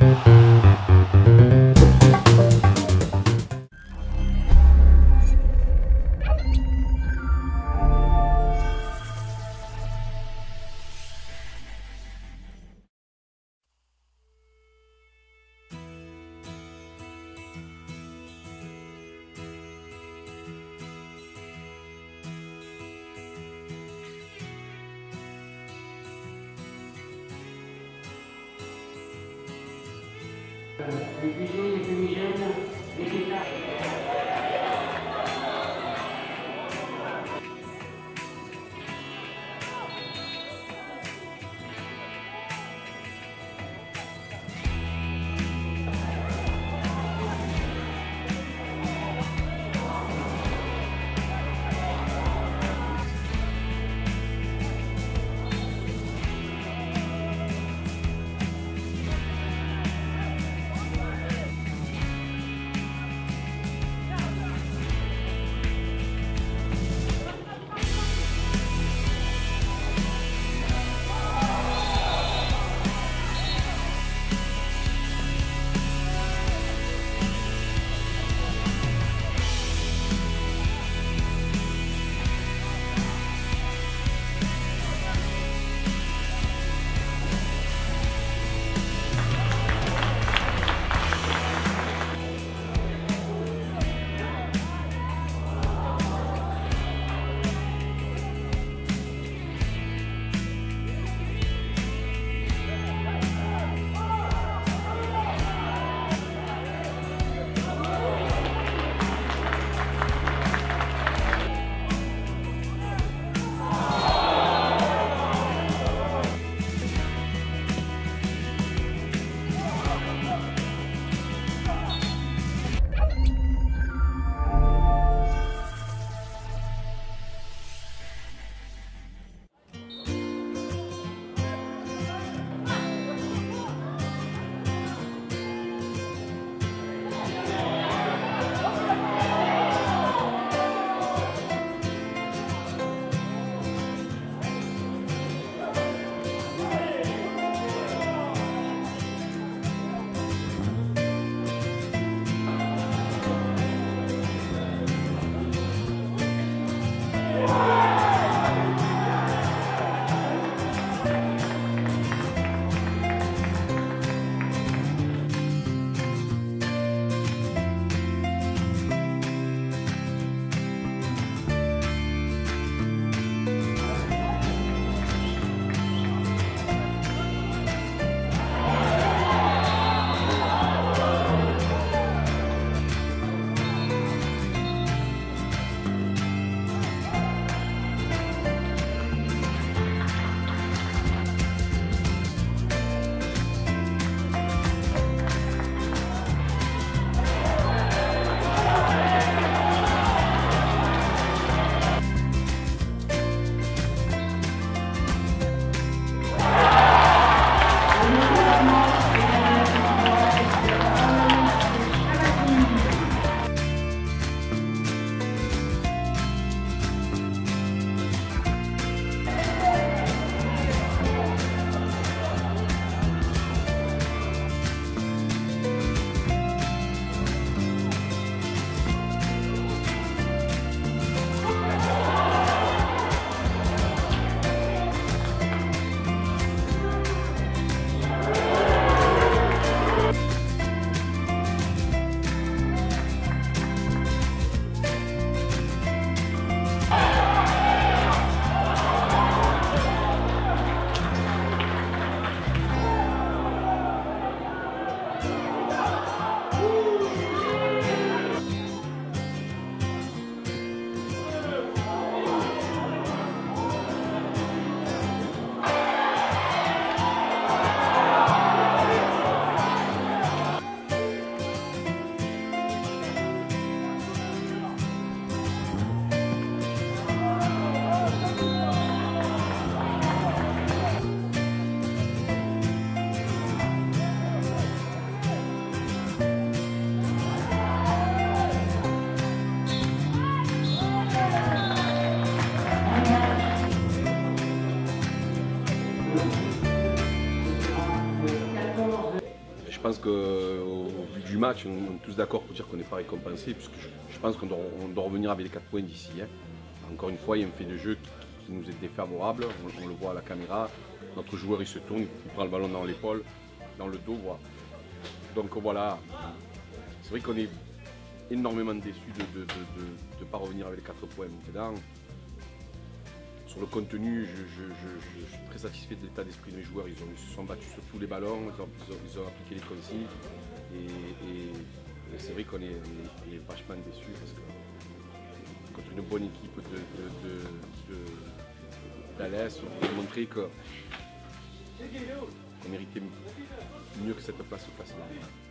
Bisogna che mi llama e che pense qu'au vu du match, on est tous d'accord pour dire qu'on n'est pas récompensé, puisque je pense qu'on doit revenir avec les 4 points d'ici. Hein. Encore une fois, il y a un fait de jeu qui nous est défavorable, on le voit à la caméra. Notre joueur il se tourne, il prend le ballon dans l'épaule, dans le dos. Voilà. Donc voilà, c'est vrai qu'on est énormément déçu de ne pas revenir avec les 4 points maintenant. Sur le contenu, je suis très satisfait de l'état d'esprit de mes joueurs. Ils se sont battus sur tous les ballons, ils ont appliqué les consignes. Et c'est vrai qu'on est vachement déçus parce que contre une bonne équipe d'Alès, on a montré qu'on méritait mieux que cette place au classement.